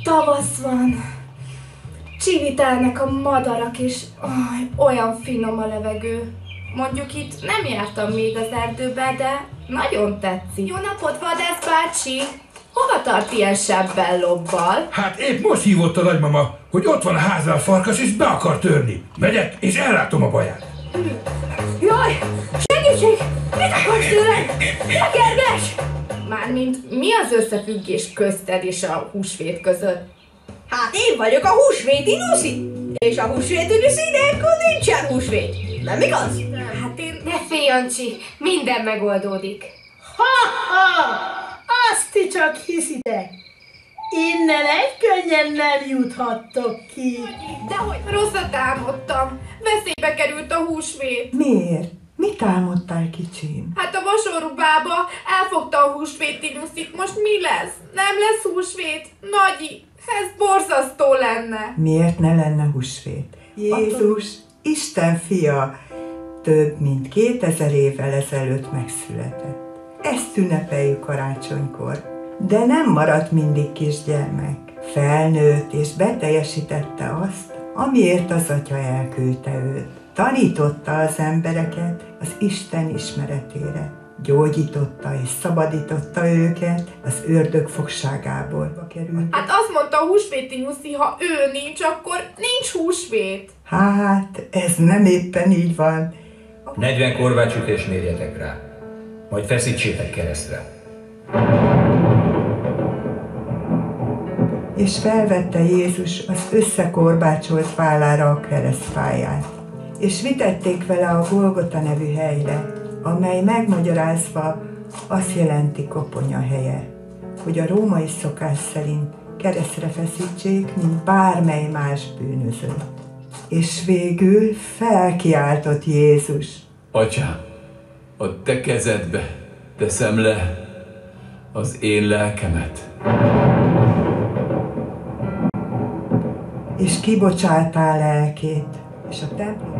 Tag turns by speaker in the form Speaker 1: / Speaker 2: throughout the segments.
Speaker 1: Tavasz van. Csivitelnek a madarak, és olyan finom a levegő. Mondjuk itt nem jártam még az erdőbe, de nagyon tetszik. Jó napot, vadász bácsi! Hova tart ilyen sebbel lobbal?
Speaker 2: Hát épp most hívott a nagymama, hogy ott van a háznál a farkas, és be akar törni. Megyek, és ellátom a baját.
Speaker 1: Jaj! Segítség! Mit akarsz tőlem? Ne kerges! Mármint mi az összefüggés közted és a húsvét között?
Speaker 3: Hát én vagyok a húsvéti Nuszi, és a húsvéti Nuszi nélkül nincsen húsvét. Nem igaz?
Speaker 1: Hát én... Ne félj, Jancsi, minden megoldódik.
Speaker 4: Ha-ha! Azt ti csak hiszitek! Innen egy könnyen nem juthattok ki.
Speaker 1: Dehogy rosszat álmodtam. Veszélybe került a húsvét.
Speaker 5: Miért? Mit álmodtál, kicsim?
Speaker 1: Hát a vasorú bába elfogta a húsvéti Nuszit. Most mi lesz? Nem lesz húsvét? Nagyi, ez borzasztó lenne.
Speaker 5: Miért ne lenne húsvét? Jézus, Isten fia, több mint 2000 évvel ezelőtt megszületett. Ezt ünnepeljük karácsonykor. De nem maradt mindig kisgyermek. Felnőtt és beteljesítette azt, amiért az Atya elküldte őt. Tanította az embereket az Isten ismeretére. Gyógyította és szabadította őket az ördög fogságából.
Speaker 1: Hát azt mondta a húsvéti Nyuszi, ha ő nincs, akkor nincs húsvét.
Speaker 5: Hát, ez nem éppen így van.
Speaker 6: 40 korbácsütést mérjetek rá, majd feszítsétek keresztre.
Speaker 5: És felvette Jézus az összekorbácsolt vállára a keresztfáját. És vitették vele a Golgota nevű helyre, amely megmagyarázva azt jelenti koponya helye, hogy a római szokás szerint keresztre feszítsék, mint bármely más bűnöző. És végül felkiáltott Jézus.
Speaker 7: Atyám, a te kezedbe teszem le az én lelkemet.
Speaker 5: És kibocsátál lelkét, és a templom.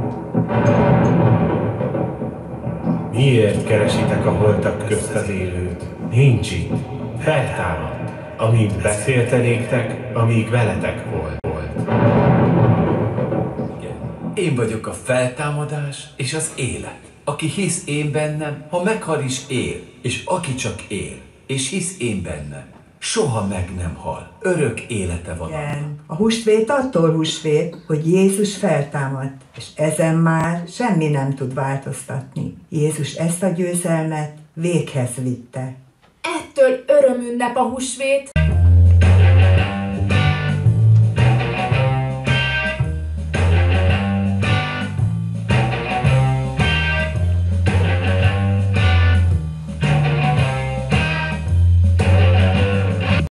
Speaker 8: Miért keresitek a holtak közt az élőt? Nincs itt. Feltámadt, amint beszélte néktek, amíg veletek volt.
Speaker 7: Én vagyok a feltámadás és az élet. Aki hisz én bennem, ha meghal is él, és aki csak él, és hisz én bennem, soha meg nem hal. Örök élete van.
Speaker 5: Igen. A húsvét attól húsvét, hogy Jézus feltámadt, és ezen már semmi nem tud változtatni. Jézus ezt a győzelmet véghez vitte.
Speaker 1: Ettől örömünnep a húsvét.